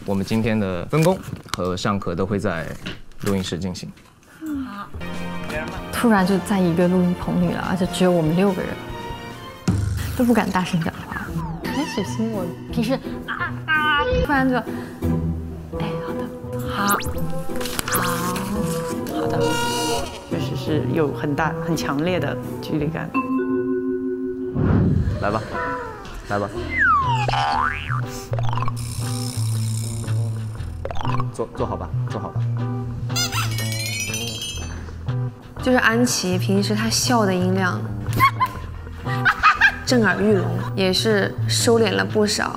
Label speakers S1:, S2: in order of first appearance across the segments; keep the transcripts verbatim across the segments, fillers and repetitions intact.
S1: 我们今天的分工和上课都会在录音室进行。
S2: 好。
S3: 突然就在一个录音棚里了，而且只有我们六个人，都不敢大声讲话。哎，小新，我平时啊啊，突然就，哎，好的，
S2: 好，好，好的，确实是有很大、很强烈的距离感。
S1: 来吧，来吧，坐坐好吧，坐好吧。
S4: 就是安琪平时她笑的音量震耳欲聋，也是收敛了不少。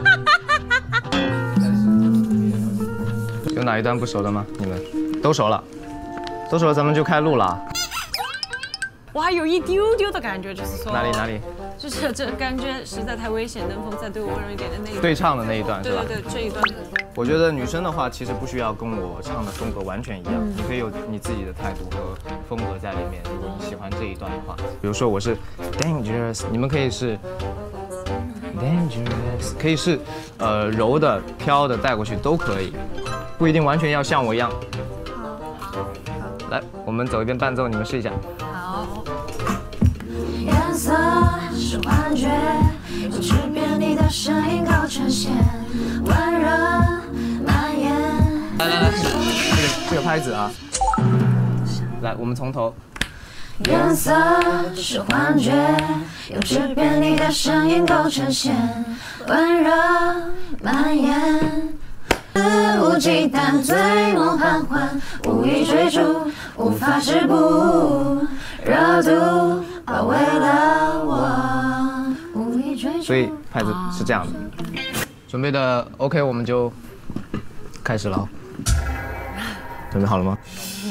S1: 有哪一段不熟的吗？你们都熟了，都熟了，咱们就开录了。
S2: 我还有一丢丢的感觉，就是说
S1: 哪里哪里？
S2: 就是这感觉实在太危险，能否再对我温柔一点的那一段？
S1: 对唱的那一段是吧？
S2: 对对对，这一段。
S1: 我觉得女生的话，其实不需要跟我唱的风格完全一样，你可以有你自己的态度和风格在里面。如果你喜欢这一段的话，比如说我是 dangerous， 你们可以是 dangerous， 可以是呃柔的、飘的带过去都可以，不一定完全要像我一样。好，来，我们走一遍伴奏，你们试一下。
S3: 好。
S5: 颜色是幻觉，有质变，你的声音高呈现，温热蔓延。
S1: 来来来，这个这个拍子啊，来，我们从头。
S5: 颜色是幻觉，有质变，你的声音高呈现，温热蔓延。肆无忌惮，醉梦酣欢，无意追逐，无法止步，热度包围了我，无意追逐。
S1: 所以拍子是这样的。准备的 OK， 我们就开始了。准备好了吗？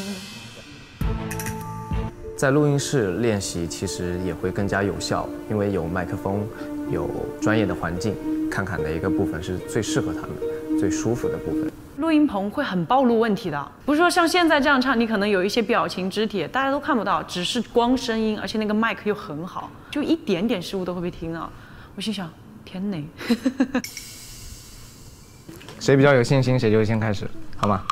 S1: 在录音室练习其实也会更加有效，因为有麦克风，有专业的环境，看看哪一个部分是最适合他们、最舒服的部分。
S2: 录音棚会很暴露问题的，不是说像现在这样唱，你可能有一些表情、肢体，大家都看不到，只是光声音，而且那个麦克又很好，就一点点失误都会被听到。我心想，天哪！
S1: 谁比较有信心，谁就先开始，好吗？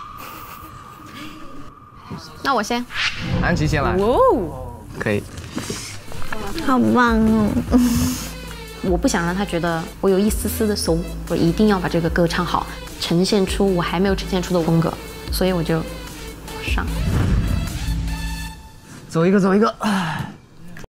S4: 那我先。
S1: 安琪先来。
S2: 哇哦，
S1: 可以。
S4: 好棒哦！我不想让他觉得我有一丝丝的怂，我一定要把这个歌唱好，呈现出我还没有呈现出的风格，所以我就上。
S1: 走一个，走一个。唉